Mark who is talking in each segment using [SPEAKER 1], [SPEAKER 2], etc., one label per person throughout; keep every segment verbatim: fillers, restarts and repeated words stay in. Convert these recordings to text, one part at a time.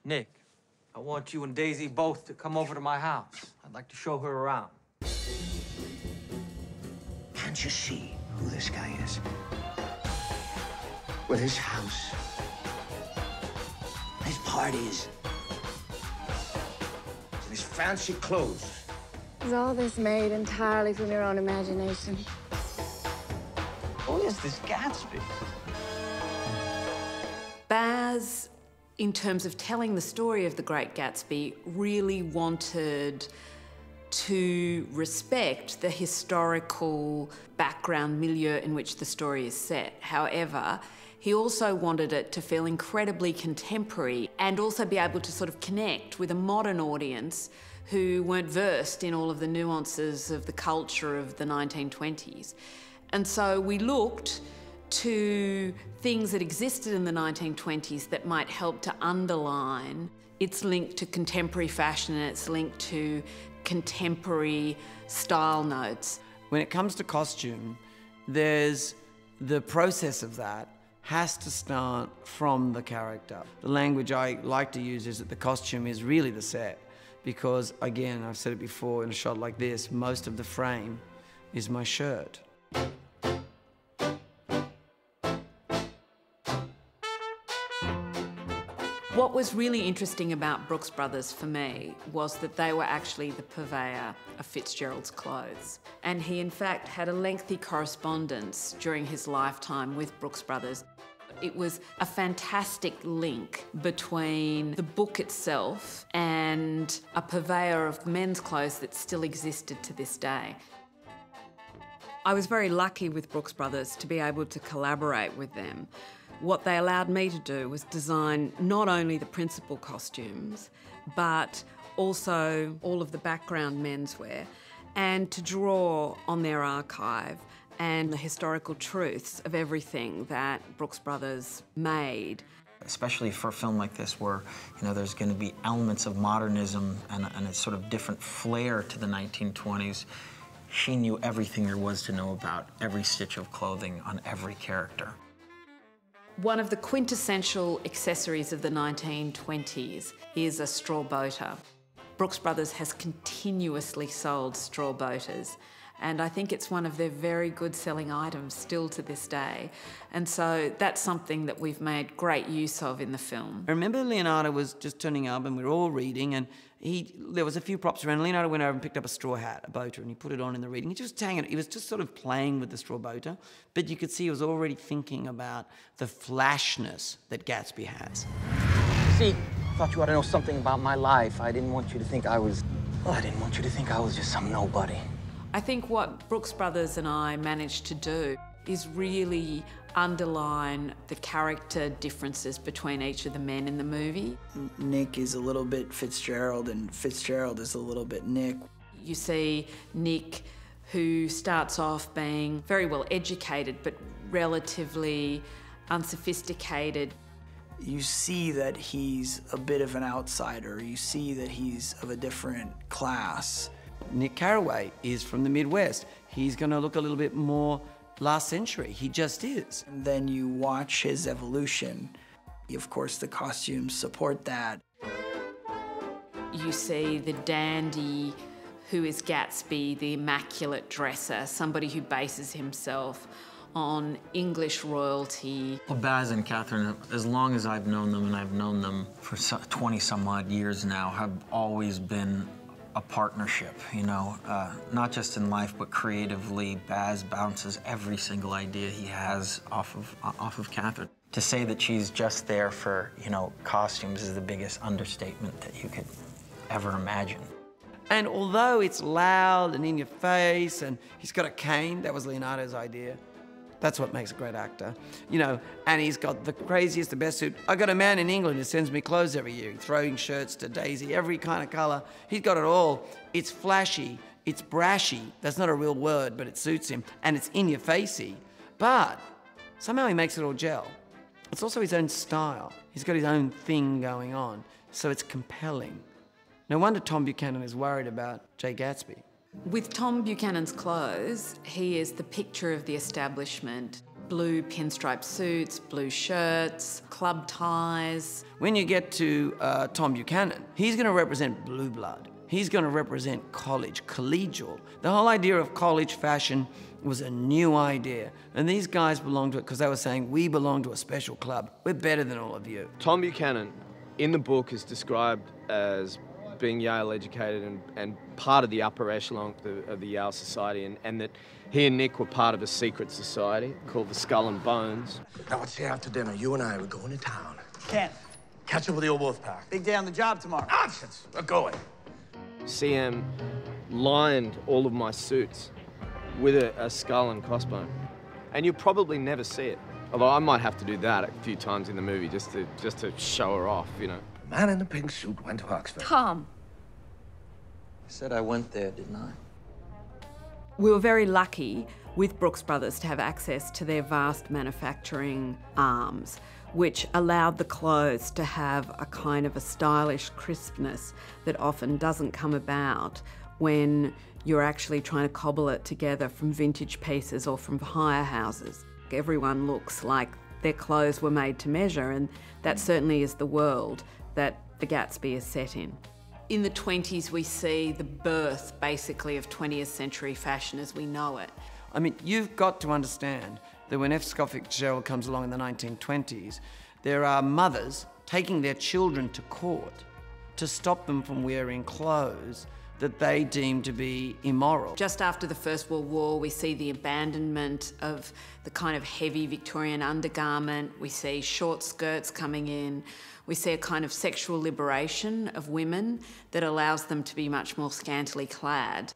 [SPEAKER 1] Nick, I want you and Daisy both to come over to my house. I'd like to show her around.
[SPEAKER 2] Can't you see who this guy is? With his house, his parties, and his fancy clothes.
[SPEAKER 3] Is all this made entirely from your own imagination?
[SPEAKER 2] Who is this Gatsby?
[SPEAKER 4] Baz, in terms of telling the story of the Great Gatsby, really wanted to respect the historical background milieu in which the story is set. However, he also wanted it to feel incredibly contemporary and also be able to sort of connect with a modern audience who weren't versed in all of the nuances of the culture of the nineteen twenties. And so we looked to things that existed in the nineteen twenties that might help to underline its link to contemporary fashion and its link to contemporary style notes.
[SPEAKER 5] When it comes to costume, there's the process of that has to start from the character. The language I like to use is that the costume is really the set because, again, I've said it before, in a shot like this, most of the frame is my shirt.
[SPEAKER 4] What was really interesting about Brooks Brothers for me was that they were actually the purveyor of Fitzgerald's clothes. And he, in fact, had a lengthy correspondence during his lifetime with Brooks Brothers. It was a fantastic link between the book itself and a purveyor of men's clothes that still existed to this day. I was very lucky with Brooks Brothers to be able to collaborate with them. What they allowed me to do was design not only the principal costumes, but also all of the background menswear, and to draw on their archive and the historical truths of everything that Brooks Brothers made.
[SPEAKER 6] Especially for a film like this where, you know, there's going to be elements of modernism and, and a sort of different flair to the nineteen twenties. She knew everything there was to know about every stitch of clothing on every character.
[SPEAKER 4] One of the quintessential accessories of the nineteen twenties is a straw boater. Brooks Brothers has continuously sold straw boaters, and I think it's one of their very good selling items still to this day. And so that's something that we've made great use of in the film.
[SPEAKER 5] I remember Leonardo was just turning up and we were all reading, and he there was a few props around. Leonardo went over and picked up a straw hat, a boater, and he put it on in the reading. He just hanging it. He was just sort of playing with the straw boater, but you could see he was already thinking about the flashness that Gatsby has.
[SPEAKER 1] See, I thought you ought to know something about my life. I didn't want you to think I was... Well, I didn't want you to think I was just some nobody.
[SPEAKER 4] I think what Brooks Brothers and I managed to do is really underline the character differences between each of the men in the movie.
[SPEAKER 7] Nick is a little bit Fitzgerald and Fitzgerald is a little bit Nick.
[SPEAKER 4] You see Nick, who starts off being very well educated but relatively unsophisticated.
[SPEAKER 7] You see that he's a bit of an outsider. You see that he's of a different class.
[SPEAKER 5] Nick Carraway is from the Midwest. He's going to look a little bit more last century. He just is.
[SPEAKER 7] And then you watch his evolution. Of course, the costumes support that.
[SPEAKER 4] You see the dandy who is Gatsby, the immaculate dresser, somebody who bases himself on English royalty.
[SPEAKER 6] Well, Baz and Catherine, as long as I've known them, and I've known them for twenty some odd years now, have always been a partnership, you know, uh, not just in life, but creatively. Baz bounces every single idea he has off of, off of Catherine. To say that she's just there for, you know, costumes is the biggest understatement that you could ever imagine.
[SPEAKER 5] And although it's loud and in your face, and he's got a cane, that was Leonardo's idea. That's what makes a great actor. You know, and he's got the craziest, the best suit. I got a man in England who sends me clothes every year, throwing shirts to Daisy, every kind of color. He's got it all. It's flashy, it's brashy. That's not a real word, but it suits him. And it's in your facey. But somehow he makes it all gel. It's also his own style. He's got his own thing going on, so it's compelling. No wonder Tom Buchanan is worried about Jay Gatsby.
[SPEAKER 4] With Tom Buchanan's clothes, he is the picture of the establishment. Blue pinstripe suits, blue shirts, club ties.
[SPEAKER 5] When you get to uh, Tom Buchanan, he's going to represent blue blood. He's going to represent college, collegial. The whole idea of college fashion was a new idea. And these guys belonged to it because they were saying, we belong to a special club. We're better than all of you.
[SPEAKER 8] Tom Buchanan, in the book, is described as being Yale educated and, and part of the upper echelon of the, of the Yale Society, and, and that he and Nick were part of a secret society called the Skull and Bones.
[SPEAKER 2] Now, let's say after dinner, you and I, we're going to town.
[SPEAKER 7] Ken,
[SPEAKER 2] Catch up with the old wolf pack.
[SPEAKER 7] big day on the job tomorrow.
[SPEAKER 2] Nonsense. We're going.
[SPEAKER 8] C M lined all of my suits with a, a skull and crossbone. And you'll probably never see it. Although I might have to do that a few times in the movie just to, just to show her off, you know.
[SPEAKER 2] The man in the pink suit went to Oxford.
[SPEAKER 3] Tom.
[SPEAKER 6] I said I went there, didn't I?
[SPEAKER 4] We were very lucky with Brooks Brothers to have access to their vast manufacturing arms, which allowed the clothes to have a kind of a stylish crispness that often doesn't come about when you're actually trying to cobble it together from vintage pieces or from hire houses. Everyone looks like their clothes were made to measure, and that certainly is the world that the Gatsby is set in. In the twenties, we see the birth, basically, of twentieth century fashion as we know it.
[SPEAKER 5] I mean, you've got to understand that when F. Scott Fitzgerald comes along in the nineteen twenties, there are mothers taking their children to court to stop them from wearing clothes that they deem to be immoral.
[SPEAKER 4] Just after the First World War, we see the abandonment of the kind of heavy Victorian undergarment. We see short skirts coming in. We see a kind of sexual liberation of women that allows them to be much more scantily clad.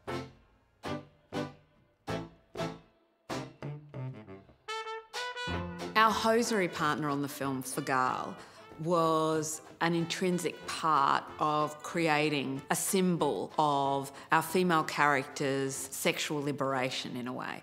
[SPEAKER 4] Our hosiery partner on the film, Fitzgerald, was an intrinsic part of creating a symbol of our female characters' sexual liberation, in a way.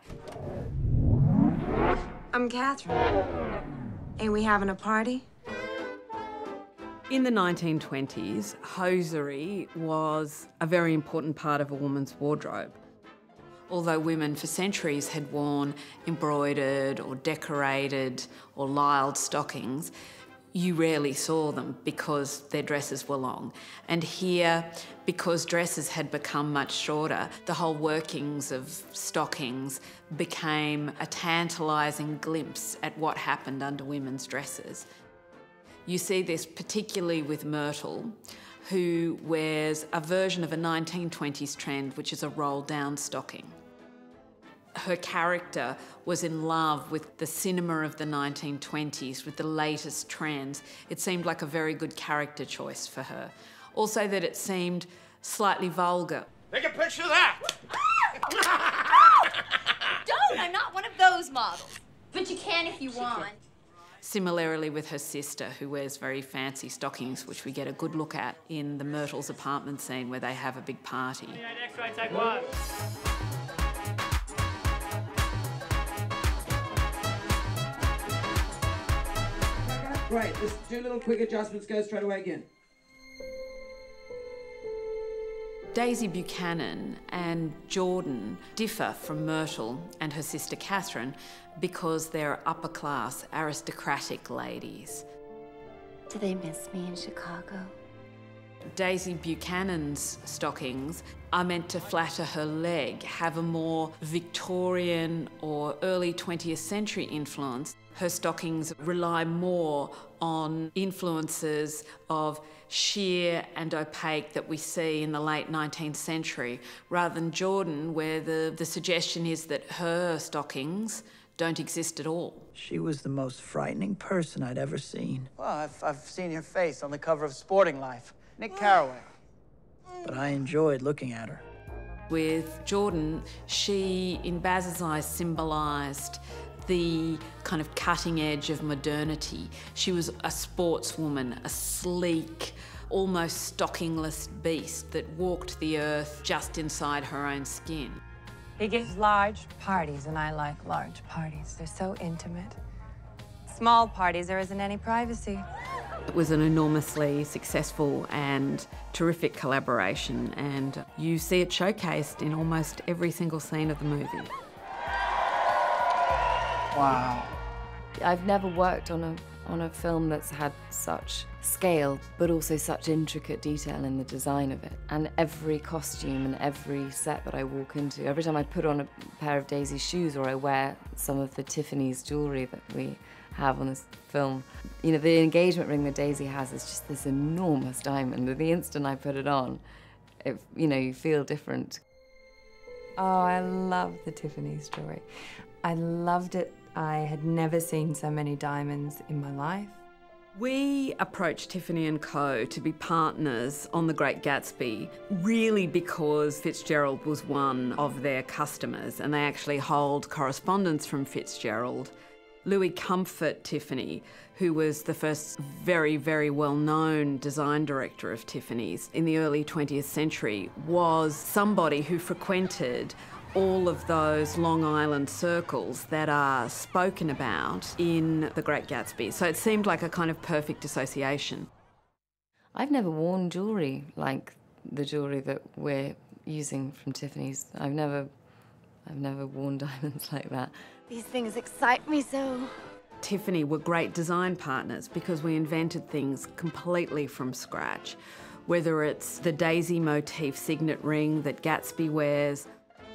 [SPEAKER 3] I'm Catherine. Ain't we having a party?
[SPEAKER 4] In the nineteen twenties, hosiery was a very important part of a woman's wardrobe. Although women for centuries had worn embroidered or decorated or lisle stockings, you rarely saw them because their dresses were long. And here, because dresses had become much shorter, the whole workings of stockings became a tantalising glimpse at what happened under women's dresses. You see this particularly with Myrtle, who wears a version of a nineteen twenties trend, which is a roll-down stocking. Her character was in love with the cinema of the nineteen twenties, with the latest trends. It seemed like a very good character choice for her. Also that it seemed slightly vulgar.
[SPEAKER 2] Take a picture of that!
[SPEAKER 9] Don't! I'm not one of those models. But you can if you want.
[SPEAKER 4] Similarly with her sister, who wears very fancy stockings, which we get a good look at in the Myrtle's apartment scene where they have a big party.
[SPEAKER 10] Yeah, next right, take one.
[SPEAKER 5] Right, let's do little quick adjustments, go straight away again.
[SPEAKER 4] Daisy Buchanan and Jordan differ from Myrtle and her sister Catherine because they're upper-class, aristocratic ladies.
[SPEAKER 3] Do they miss me in Chicago?
[SPEAKER 4] Daisy Buchanan's stockings are meant to flatter her leg, have a more Victorian or early twentieth century influence. Her stockings rely more on influences of sheer and opaque that we see in the late nineteenth century, rather than Jordan, where the, the suggestion is that her stockings don't exist at all.
[SPEAKER 7] She was the most frightening person I'd ever seen.
[SPEAKER 11] Well, I've, I've seen your face on the cover of Sporting Life. Nick Carraway.
[SPEAKER 7] But I enjoyed looking at her.
[SPEAKER 4] With Jordan, she, in Baz's eyes, symbolised the kind of cutting edge of modernity. She was a sportswoman, a sleek, almost stockingless beast that walked the earth just inside her own skin.
[SPEAKER 3] He gives large parties, and I like large parties. They're so intimate. Small parties, there isn't any privacy.
[SPEAKER 4] It was an enormously successful and terrific collaboration, and you see it showcased in almost every single scene of the movie.
[SPEAKER 11] Wow.
[SPEAKER 10] I've never worked on a on a film that's had such scale, but also such intricate detail in the design of it. And every costume and every set that I walk into, every time I put on a pair of Daisy's shoes or I wear some of the Tiffany's jewelry that we have on this film, you know, the engagement ring that Daisy has is just this enormous diamond. And the instant I put it on, it, you know, you feel different.
[SPEAKER 3] Oh, I love the Tiffany's jewelry. I loved it. I had never seen so many diamonds in my life.
[SPEAKER 4] We approached Tiffany and Co to be partners on The Great Gatsby, really because Fitzgerald was one of their customers, and they actually hold correspondence from Fitzgerald. Louis Comfort Tiffany, who was the first very, very well-known design director of Tiffany's in the early twentieth century, was somebody who frequented all of those Long Island circles that are spoken about in The Great Gatsby. So it seemed like a kind of perfect association.
[SPEAKER 10] I've never worn jewelry like the jewelry that we're using from Tiffany's. I've never, I've never worn diamonds like that.
[SPEAKER 9] These things excite me so.
[SPEAKER 4] Tiffany were great design partners because we invented things completely from scratch. Whether it's the Daisy motif signet ring that Gatsby wears,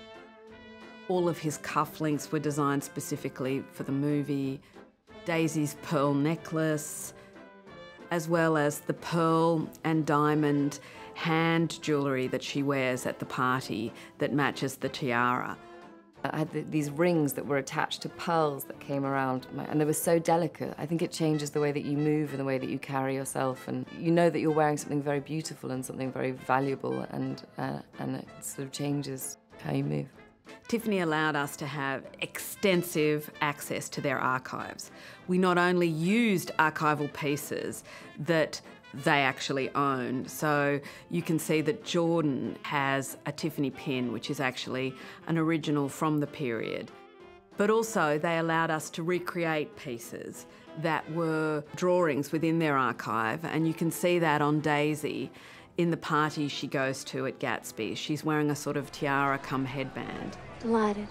[SPEAKER 4] all of his cufflinks were designed specifically for the movie, Daisy's pearl necklace, as well as the pearl and diamond hand jewellery that she wears at the party that matches the tiara.
[SPEAKER 10] I had the, these rings that were attached to pearls that came around, my, and they were so delicate. I think it changes the way that you move and the way that you carry yourself, and you know that you're wearing something very beautiful and something very valuable, and, uh, and it sort of changes how you move.
[SPEAKER 4] Tiffany allowed us to have extensive access to their archives. We not only used archival pieces that they actually own, so you can see that Jordan has a Tiffany pin, which is actually an original from the period. But also they allowed us to recreate pieces that were drawings within their archive, and you can see that on Daisy in the party she goes to at Gatsby. She's wearing a sort of tiara cum headband.
[SPEAKER 9] Delighted.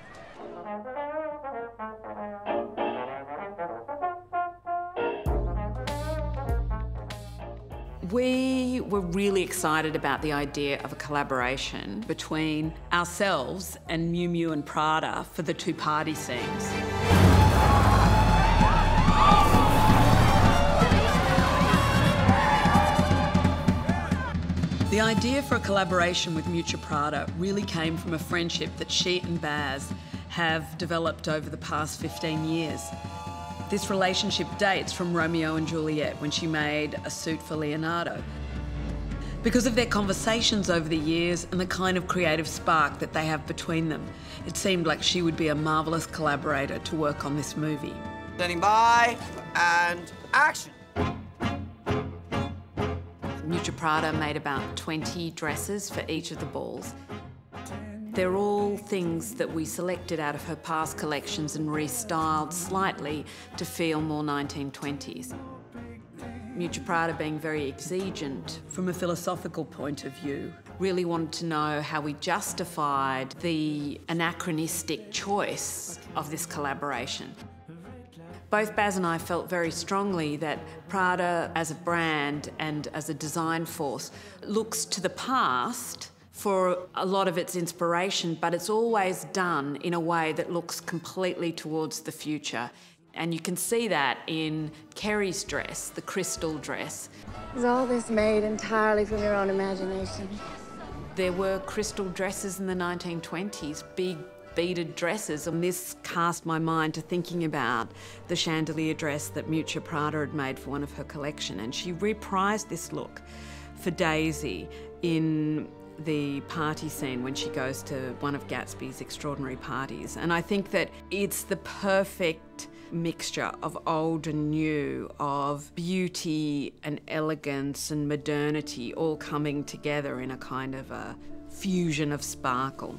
[SPEAKER 4] We were really excited about the idea of a collaboration between ourselves and Miu Miu and Prada for the two party scenes. The idea for a collaboration with Miuccia Prada really came from a friendship that she and Baz have developed over the past fifteen years. This relationship dates from Romeo and Juliet, when she made a suit for Leonardo. Because of their conversations over the years and the kind of creative spark that they have between them, it seemed like she would be a marvellous collaborator to work on this movie.
[SPEAKER 5] Standing by, and action.
[SPEAKER 4] Miuccia Prada made about twenty dresses for each of the balls. They're all things that we selected out of her past collections and restyled slightly to feel more nineteen twenties. Miuccia Prada, being very exigent from a philosophical point of view, really wanted to know how we justified the anachronistic choice of this collaboration. Both Baz and I felt very strongly that Prada as a brand and as a design force looks to the past for a lot of its inspiration, but it's always done in a way that looks completely towards the future. And you can see that in Kerry's dress, the crystal dress.
[SPEAKER 9] Is all this made entirely from your own imagination?
[SPEAKER 4] There were crystal dresses in the nineteen twenties, big beaded dresses, and this cast my mind to thinking about the chandelier dress that Miuccia Prada had made for one of her collection, and she reprised this look for Daisy in the party scene when she goes to one of Gatsby's extraordinary parties. And I think that it's the perfect mixture of old and new, of beauty and elegance and modernity all coming together in a kind of a fusion of sparkle.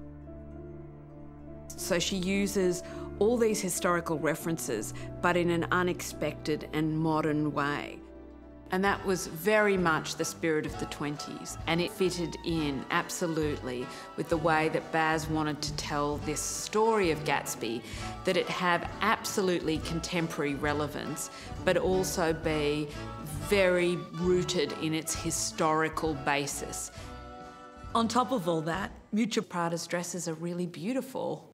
[SPEAKER 4] So she uses all these historical references, but in an unexpected and modern way. And that was very much the spirit of the twenties, and it fitted in absolutely with the way that Baz wanted to tell this story of Gatsby, that it have absolutely contemporary relevance, but also be very rooted in its historical basis. On top of all that, Miuccia Prada's dresses are really beautiful.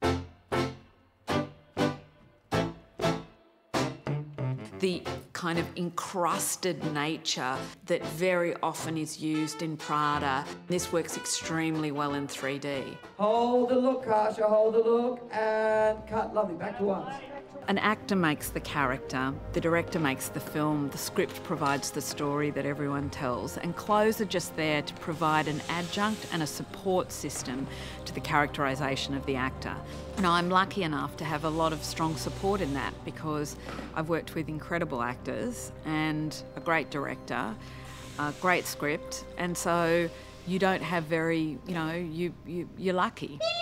[SPEAKER 4] The kind of encrusted nature that very often is used in Prada. This works extremely well in three D.
[SPEAKER 5] Hold the look, Kasha, hold the look, and cut. Lovely, back to once.
[SPEAKER 4] An actor makes the character, the director makes the film, the script provides the story that everyone tells, and clothes are just there to provide an adjunct and a support system to the characterisation of the actor. Now, I'm lucky enough to have a lot of strong support in that because I've worked with incredible actors and a great director, a great script, and so you don't have very, you know, you, you, you're lucky.